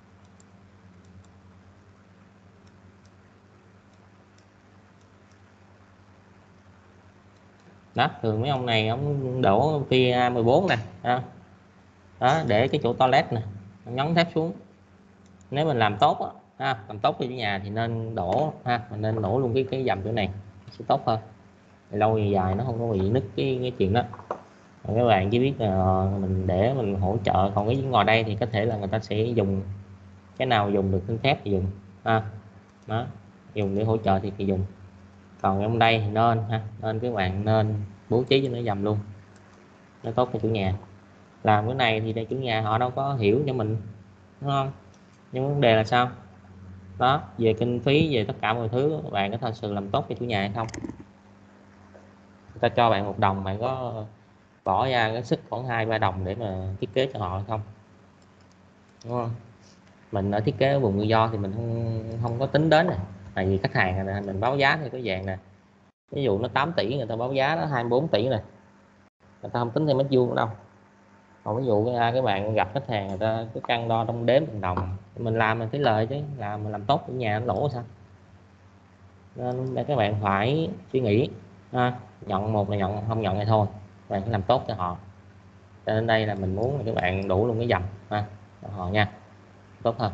Đó thường mấy ông này ông đổ pê a mười bốn nè, đó. Đó để cái chỗ toilet nè, nhấn thép xuống, nếu mình làm tốt á ha, làm tốt cho nhà thì nên đổ ha, mình nên đổ luôn cái cái dầm chỗ này sẽ tốt hơn, lâu dài dài nó không có bị nứt cái cái chuyện đó. Rồi các bạn chỉ biết là mình để mình hỗ trợ, còn cái ngồi đây thì có thể là người ta sẽ dùng cái nào dùng được thân thép thì dùng ha, đó dùng để hỗ trợ thì thì dùng, còn trong đây thì nên ha, nên các bạn nên bố trí cho nó dầm luôn, nó tốt cho chủ nhà. Làm cái này thì đây chủ nhà họ đâu có hiểu cho mình, đúng không? Nhưng vấn đề là sao, đó về kinh phí về tất cả mọi thứ bạn có thật sự làm tốt cho chủ nhà hay không, người ta cho bạn một đồng bạn có bỏ ra cái sức khoảng hai ba đồng để mà thiết kế cho họ hay không, đúng không? Mình ở thiết kế ở vùng tự do thì mình không không có tính đến này, tại vì khách hàng này, mình báo giá thì có dạng nè, ví dụ nó tám tỷ người ta báo giá nó hai mươi bốn tỷ này, người ta không tính theo mét vuông đâu. Còn ví dụ cái, cái bạn gặp khách hàng người ta cứ cân đo đong đếm từng đồng, mình làm mình thấy lời chứ, làm mình làm tốt ở nhà nó lỗ sao. Nên để các bạn phải suy nghĩ ha, nhận một là nhận, không nhận thì thôi, bạn phải làm tốt cho họ. Cho nên đây là mình muốn là các bạn đủ luôn cái dầm ha cho họ nha, tốt hơn.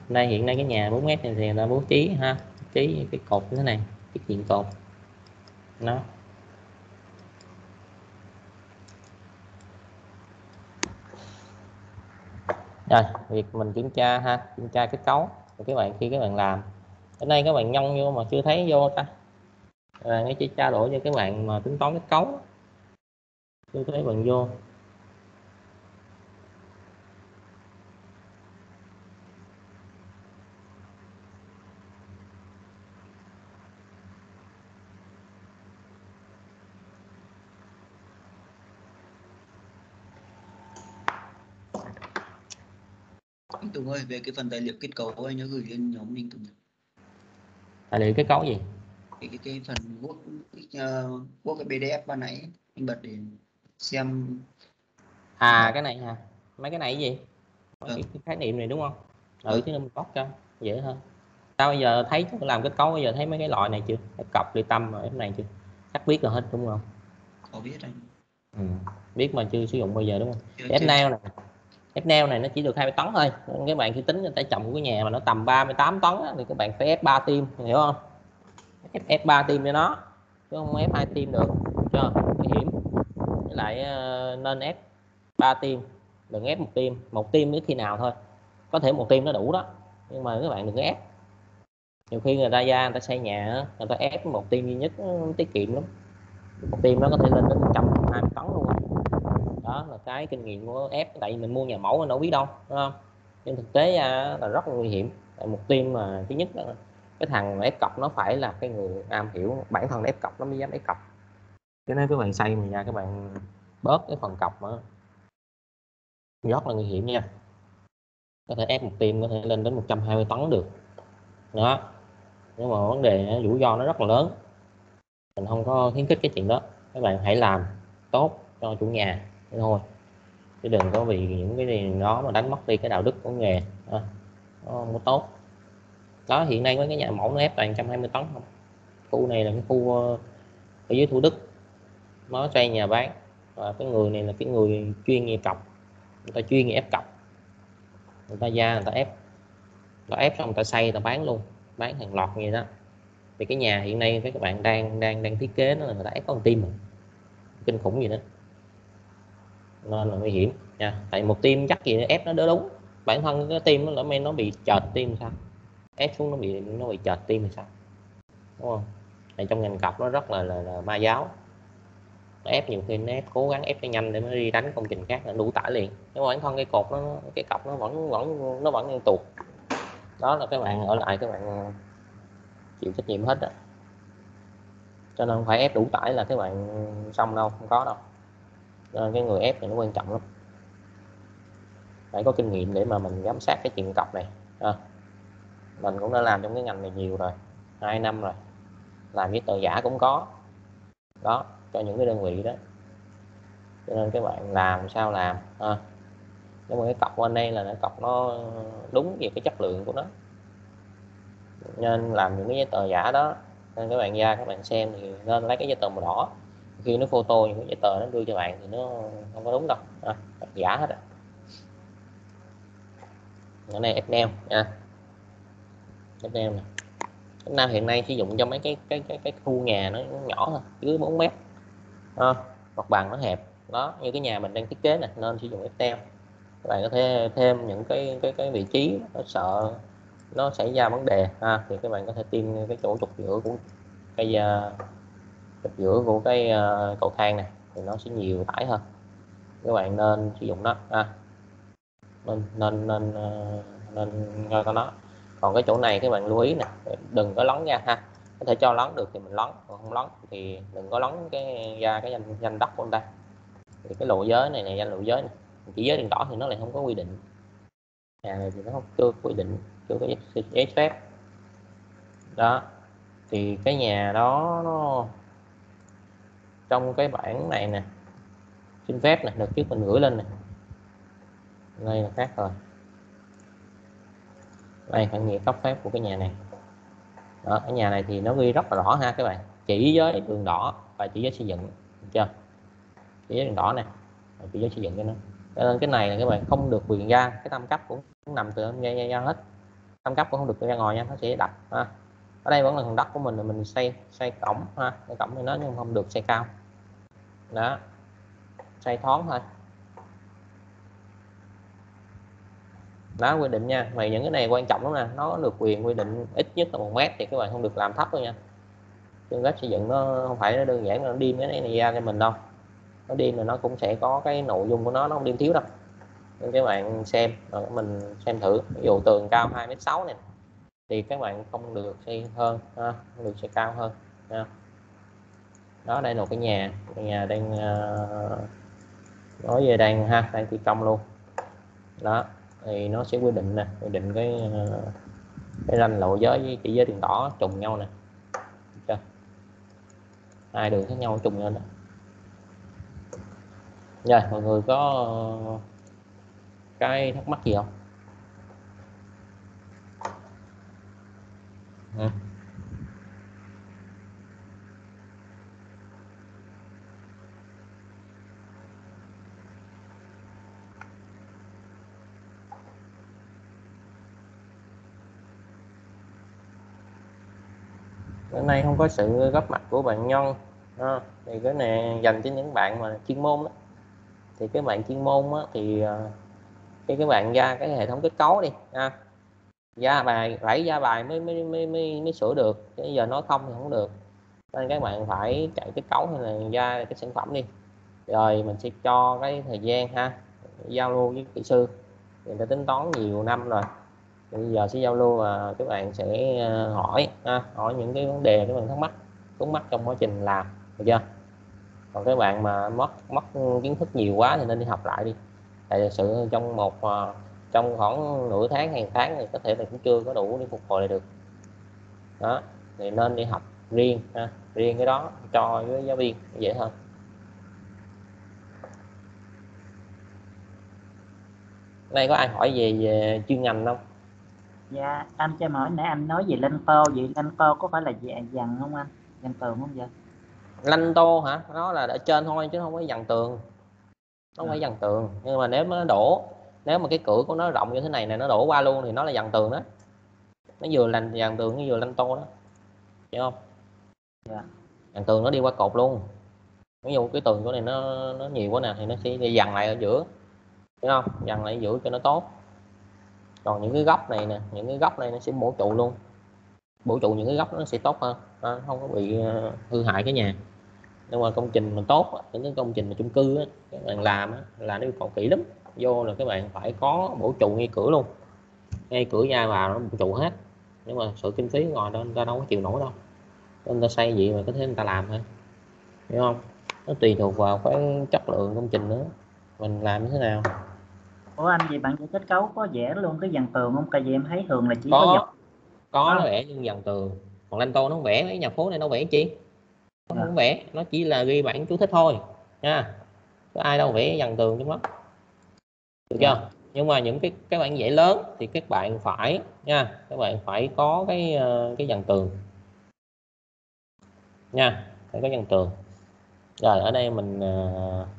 Đây hiện nay cái nhà bốn mét này thì người ta bố trí ha, bố trí cái cột như thế này, cái diện cột nó. Rồi việc mình kiểm tra ha, kiểm tra cái cấu của các bạn khi các bạn làm. Ở đây các bạn nhông vô mà chưa thấy vô ta. Rồi nó chỉ trao đổi cho các bạn mà tính toán cái cấu, chưa thấy bạn vô. Anh Tùng ơi, về cái phần tài liệu kết cấu anh nhớ gửi lên nhóm mình Tùng. Tài liệu cái cấu gì? Cái cái, cái phần Word uh, Word cái pê đê ép ban nãy anh bật để xem. À cái này hả? Mấy cái này cái gì? Mấy Ừ. cái, cái khái niệm này đúng không? Ừ, Ừ. chứ mình bóc cho dễ hơn. Sao bây giờ thấy làm kết cấu bây giờ thấy mấy cái loại này chưa? Cái cọc ly tâm rồi cái này chưa? Chắc biết rồi hết đúng không? Có biết anh. Ừ. Biết mà chưa sử dụng bao giờ đúng không? Chưa, Ép chưa. neo này, ép neo này nó chỉ được hai mươi tấn thôi. Nên các bạn khi tính tải trọng của cái nhà mà nó tầm ba mươi tám tấn á, thì các bạn phải ép ba tim, hiểu không? Ép, ép ba tim cho nó, chứ không ép hai tim được, chưa? Nguy hiểm. Với lại uh, nên ép ba tim, đừng ép một tim. Một tim đến khi nào thôi, có thể một tim nó đủ đó, nhưng mà các bạn đừng có ép. Nhiều khi người ta ra người ta xây nhà người ta ép một tim duy nhất tiết kiệm lắm, một tim nó có thể lên đến một trăm hai mươi tấn luôn. Đó là cái kinh nghiệm của ép, tại vì mình mua nhà mẫu mình đâu biết đâu, đúng không? Nhưng thực tế ra là rất là nguy hiểm. Tại một tim mà thứ nhất là cái thằng ép cọc nó phải là cái người am hiểu bản thân ép cọc nó mới dám ép cọc. Cho nên các bạn xây mà ra các bạn bớt cái phần cọc nữa, rất là nguy hiểm nha. Có thể ép một tim có thể lên đến một trăm hai mươi tấn được đó. Nhưng mà vấn đề rủi ro nó rất là lớn, mình không có khuyến khích cái chuyện đó. Các bạn hãy làm tốt cho chủ nhà thế thôi, chứ đừng có vì những cái gì đó mà đánh mất đi cái đạo đức của nghề đó. Nó không có tốt đó. Hiện nay có cái nhà mẫu nó ép toàn một trăm hai mươi tấn không. Khu này là cái khu ở dưới Thủ Đức, nó xây nhà bán, và cái người này là cái người chuyên nghiệp cọc, người ta chuyên nghiệp ép cọc, người ta ra người ta ép, người ta ép xong người ta xây người ta bán luôn, bán hàng loạt như đó. Thì cái nhà hiện nay các bạn đang đang đang thiết kế nó là người ta ép con tim rồi, kinh khủng gì đó, nên là nguy hiểm nha. Tại một tim chắc gì ép nó đỡ đúng, bản thân cái tim nó lỡ may nó bị chệch tim sao, ép xuống nó bị nó bị chệch tim thì sao, đúng không? Tại trong ngành cọc nó rất là là, là ma giáo, nó ép nhiều khi nó ép cố gắng ép cho nhanh để nó đi đánh công trình khác là đủ tải liền, nhưng mà bản thân cái cột nó cái cọc nó vẫn vẫn nó vẫn đang tuột. Đó là các bạn ở lại các bạn chịu trách nhiệm hết á, cho nên không phải ép đủ tải là các bạn xong đâu, không có đâu. Cho nên cái người ép thì nó quan trọng lắm, phải có kinh nghiệm để mà mình giám sát cái chuyện cọc này à. Mình cũng đã làm trong cái ngành này nhiều rồi, hai năm rồi, làm với tờ giả cũng có đó, cho những cái đơn vị đó. Cho nên các bạn làm sao làm à. Nhưng mà cái cọc bên đây là cái cọc nó đúng về cái chất lượng của nó, nên làm những cái giấy tờ giả đó. Nên các bạn ra các bạn xem thì nên lấy cái giấy tờ màu đỏ, khi nó photo những cái giấy tờ nó đưa cho bạn thì nó không có đúng đâu à, giả hết. Cái này ép neo nha, ép neo nè. Việt Nam hiện nay sử dụng cho mấy cái cái cái cái khu nhà nó nhỏ thôi, dưới bốn mét à, mặt bằng nó hẹp đó, như cái nhà mình đang thiết kế này nên sử dụng ép neo. Các bạn có thể thêm những cái cái cái vị trí nó sợ nó xảy ra vấn đề ha, thì các bạn có thể tìm cái chỗ trục giữa của cái uh, trục giữa của cái uh, cầu thang này thì nó sẽ nhiều tải hơn, các bạn nên sử dụng nó ha. Nên nên nên uh, nên coi coi nó. Còn cái chỗ này các bạn lưu ý nè, đừng có lấn ra ha, có thể cho lấn được thì mình lấn, còn không lấn thì đừng có lấn cái ra cái danh danh đất của người ta. Thì cái lộ giới này này danh lộ giới này, chỉ giới đèn đỏ thì nó lại không có quy định, nhà này thì nó không chưa quy định, chưa có giấy phép đó. Thì cái nhà đó nó trong cái bản này nè, xin phép nè, đợt trước mình gửi lên nè, đây là khác rồi, đây phải nghĩa cấp phép của cái nhà này đó. Cái nhà này thì nó ghi rất là rõ ha các bạn, chỉ với đường đỏ và chỉ với xây dựng, được chưa? Chỉ với đường đỏ này, chỉ với xây dựng cho nó. Cho nên cái này là các bạn không được quyền ra, cái tam cấp cũng nằm từ âm ra, ra, ra hết. thâm cấp cũng không được ra ngoài nha, nó sẽ đập ha. Ở đây vẫn là phần đất của mình, là mình xây xây cổng ha, xây cổng thì nó nhưng không được xây cao đó, xây thoáng thôi đó, quy định nha. Vậy những cái này quan trọng lắm nè, nó được quyền quy định ít nhất là một mét thì các bạn không được làm thấp đâu nha. Chương cách xây dựng nó không phải nó đơn giản là nó điêm cái này ra cho mình đâu, nó điêm là nó cũng sẽ có cái nội dung của nó nó không điêm thiếu đâu. Nên các bạn xem rồi mình xem thử, ví dụ tường cao hai mét sáu này thì các bạn không được xây hơn ha, không được xây cao hơn ha. Đó, đây là một cái nhà cái nhà đang uh, nói về đang ha đang thi công luôn đó, thì nó sẽ quy định nè, quy định cái uh, cái ranh lộ giới với chỉ giới đường đỏ trùng nhau nè, chưa? Hai đường khác nhau trùng lên nè. Rồi mọi người có uh, cái thắc mắc gì không? Ừ. Cái này không có sự góp mặt của bạn Nhân à, thì cái này dành cho những bạn mà chuyên môn đó. Thì cái bạn chuyên môn á, thì khi các bạn ra cái hệ thống kết cấu đi ha, ra bài phải ra bài mới mới mới mới, mới sửa được, bây giờ nói không thì không được, nên các bạn phải chạy kết cấu hay là ra cái sản phẩm đi, rồi mình sẽ cho cái thời gian ha giao lưu với kỹ sư, người ta tính toán nhiều năm rồi, bây giờ sẽ giao lưu và các bạn sẽ hỏi ha, hỏi những cái vấn đề các bạn thắc mắc vướng mắc trong quá trình làm, được chưa? Còn các bạn mà mất mất kiến thức nhiều quá thì nên đi học lại đi, tại sự trong một trong khoảng nửa tháng hàng tháng thì có thể là cũng chưa có đủ để phục hồi lại được đó, thì nên đi học riêng ha, riêng cái đó cho với giáo viên dễ hơn. Đây có ai hỏi về, về chuyên ngành không? Dạ anh cho em hỏi, nãy anh nói về lanh tô, vậy lanh tô có phải là dàn không anh, dàn tường không vậy? Lanh tô hả? Nó là ở trên thôi chứ không có dàn tường, nó không À. phải dàn tường, nhưng mà nếu nó đổ, nếu mà cái cửa của nó rộng như thế này này nó đổ qua luôn thì nó là dàn tường đó, nó vừa là dàn tường nó vừa lanh tô đó, hiểu không? Dạ. Dàn tường nó đi qua cột luôn, ví dụ cái tường của này nó nó nhiều quá nè thì nó sẽ dằn lại ở giữa, hiểu không? Dằn lại ở giữa cho nó tốt. Còn những cái góc này nè, những cái góc này nó sẽ bổ trụ luôn, bổ trụ những cái góc nó sẽ tốt hơn à, không có bị uh, hư hại cái nhà. Nhưng mà công trình mình tốt, những cái công trình mà chung cư á, các bạn làm á, là nó yêu cầu kỹ lắm, vô là các bạn phải có bổ trụ ngay cửa luôn, ngay cửa ra vào nó bổ trụ hết, nhưng mà sự kinh phí ngoài đó người ta đâu có chịu nổi đâu, người ta xây gì mà có thể người ta làm thôi, hiểu không? Nó tùy thuộc vào cái chất lượng công trình nữa, mình làm như thế nào. Ủa anh, vậy bạn giải kết cấu có vẽ luôn cái dàn tường không? Tại vì em thấy thường là chỉ có có dọc. có À. nó vẽ nhưng dàn tường, còn Lanh Tô nó không vẽ, mấy nhà phố này nó vẽ chi, nó Dạ. không vẽ, nó chỉ là ghi bản chú thích thôi nha, có ai đâu vẽ dàn tường trong đó, được Dạ. chưa? Nhưng mà những cái cái bản vẽ lớn thì các bạn phải nha, các bạn phải có cái cái dàn tường nha, phải có dàn tường. Rồi ở đây mình uh,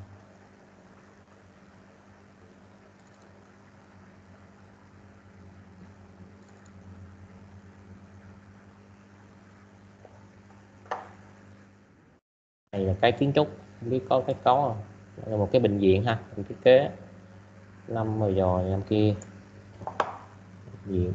này là cái kiến trúc, không biết có cái có không? Đây là một cái bệnh viện ha, mình thiết kế năm rồi rồi năm kia viện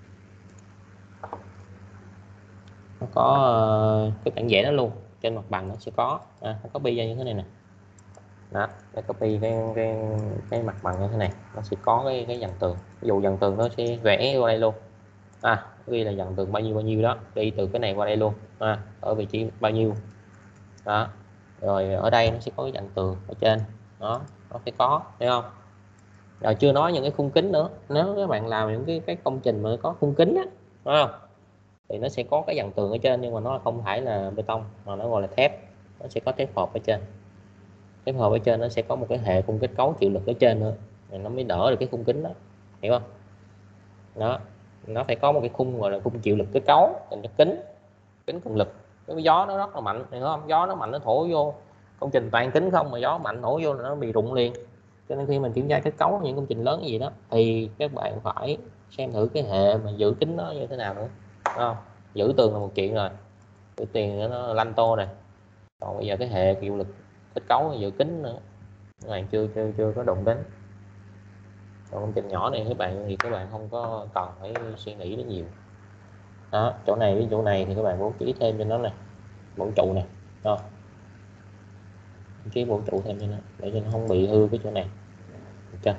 nó có uh, cái bản vẽ đó luôn, trên mặt bằng nó sẽ có à, nó copy ra như thế này nè đó, cái copy cái, cái cái mặt bằng như thế này, nó sẽ có cái cái dàn tường, ví dụ dàn tường nó sẽ vẽ qua đây luôn à, ghi là dàn tường bao nhiêu bao nhiêu đó, đi từ cái này qua đây luôn à, ở vị trí bao nhiêu đó, rồi ở đây nó sẽ có cái dàn tường ở trên đó, nó sẽ có, thấy không? Rồi chưa nói những cái khung kính nữa, nếu các bạn làm những cái cái công trình mà có khung kính á, đúng không, thì nó sẽ có cái dàn tường ở trên, nhưng mà nó không phải là bê tông mà nó gọi là thép, nó sẽ có thép hộp ở trên, thép hộp ở trên nó sẽ có một cái hệ khung kết cấu chịu lực ở trên nữa, thì nó mới đỡ được cái khung kính đó, hiểu không? Đó, nó phải có một cái khung gọi là khung chịu lực kết cấu, thành cái kính kính cường lực, cái gió nó rất là mạnh, hiểu không? Gió nó mạnh nó thổi vô công trình toàn kính không, mà gió mạnh thổi vô là nó bị rụng liền. Cho nên khi mình kiểm tra kết cấu những công trình lớn gì đó thì các bạn phải xem thử cái hệ mà giữ kính nó như thế nào nữa, đúng không? Giữ tường là một chuyện rồi, giữ tiền nó lanh tô này, còn bây giờ cái hệ chịu lực kết cấu giữ kính nữa các bạn chưa chưa chưa có đụng đến. Còn công trình nhỏ này các bạn thì các bạn không có cần phải suy nghĩ đến nhiều. Đó, chỗ này với chỗ này thì các bạn bố trí thêm cho nó này bổ trụ này, đó, bố trí bổ trụ thêm cho nó để cho nó không bị hư cái chỗ này, được chưa?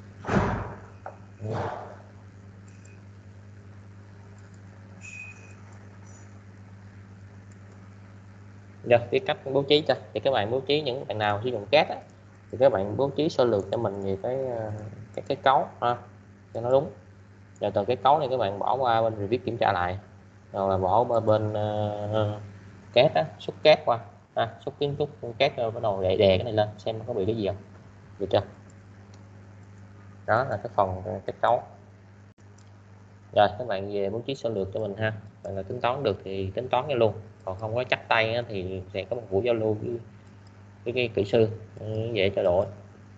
Giờ cái cách bố trí cho thì các bạn bố trí những bạn nào sử dụng cát á, thì các bạn bố trí sơ lược cho mình về cái cái cái cấu ha, cho nó đúng. Rồi từ cái cấu này các bạn bỏ qua bên review kiểm tra lại, rồi là bỏ qua bên uh, cát á, xúc cát qua ha, xúc kiến trúc cát rồi bắt đầu đè đè cái này lên xem nó có bị cái gì không, được chưa? Đó là cái phần cái cấu. Rồi các bạn về bố trí sơ lược cho mình ha, bạn là tính toán được thì tính toán cho luôn, còn không có chắc tay á, thì sẽ có một buổi giao lưu với cái, cái kỹ sư dễ trao đổi.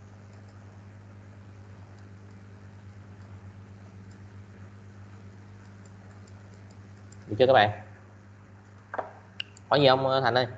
Được chưa các bạn? Có gì không Thành ơi?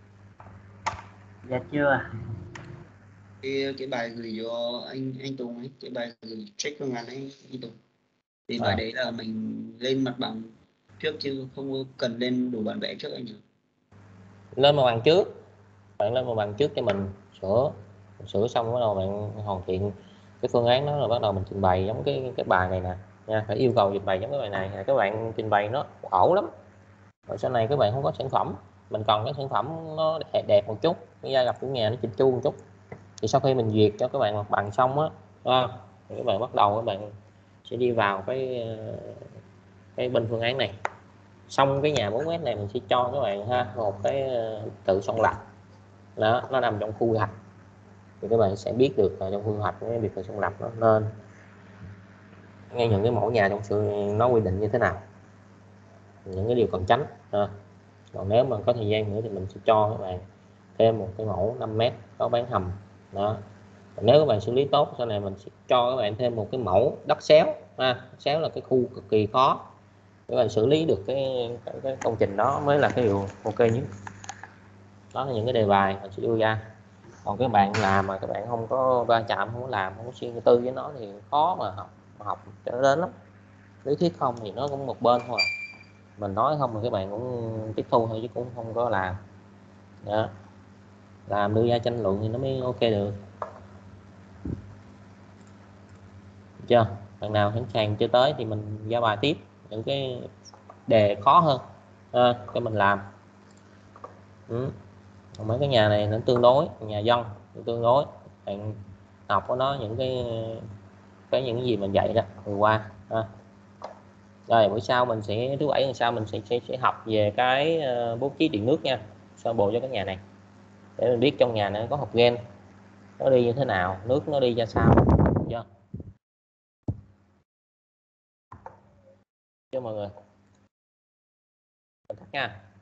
Dạ chưa. cái cái bài gửi cho anh anh Tùng ấy, cái bài gửi check phương án anh anh Tùng thì bài À. đấy là mình lên mặt bằng trước chứ không cần lên đủ bản vẽ trước anh nhỉ? Lên mặt bằng trước, bạn lên mặt bằng trước cho mình sửa sửa xong bắt đầu bạn hoàn thiện cái phương án đó, rồi bắt đầu mình trình bày giống cái cái bài này nè nha, phải yêu cầu trình bày giống cái bài này, các bạn trình bày nó ẩu lắm, rồi sau này các bạn không có sản phẩm, mình còn cái sản phẩm nó đẹp, đẹp một chút, ra gặp chủ nhà nó chỉnh chu một chút, thì sau khi mình duyệt cho các bạn mặt bằng xong á, thì các bạn bắt đầu các bạn sẽ đi vào cái cái bên phương án này. Xong cái nhà bốn mét này mình sẽ cho các bạn ha một cái tự son lạch, đó nó nằm trong khu quy hoạch, thì các bạn sẽ biết được là trong quy hoạch cái việc tự son lạch nó nên ngay những cái mẫu nhà trong sự nó quy định như thế nào, những cái điều cần tránh. À, còn nếu mà có thời gian nữa thì mình sẽ cho các bạn thêm một cái mẫu năm mét có bán hầm đó. Còn nếu các bạn xử lý tốt sau này mình sẽ cho các bạn thêm một cái mẫu đất xéo. À, xéo là cái khu cực kỳ khó, các bạn xử lý được cái, cái, cái công trình đó mới là cái điều ok nhất. Đó là những cái đề bài mình sẽ đưa ra. Còn các bạn làm mà các bạn không có va chạm, không có làm, không có suy tư với nó thì khó mà học mà học trở đến lắm. Lý thuyết không thì nó cũng một bên thôi, mình nói không thì các bạn cũng tiếp thu thôi chứ cũng không có làm. Đó, làm đưa ra tranh luận thì nó mới ok được. Được chưa? Bạn nào sẵn sàng chưa tới thì mình giao bài tiếp những cái đề khó hơn à, cho mình làm. Ừ. Còn mấy cái nhà này nó tương đối nhà dân tương đối bạn học của nó những cái cái những gì mình dạy đó vừa qua ha. Rồi buổi sau mình sẽ thứ bảy tuần sau mình sẽ sẽ, sẽ học về cái uh, bố trí điện nước nha, sơ bộ cho cái nhà này để mình biết trong nhà này có hộp gen nó đi như thế nào, nước nó đi ra sao, chưa cho mọi người. Nha.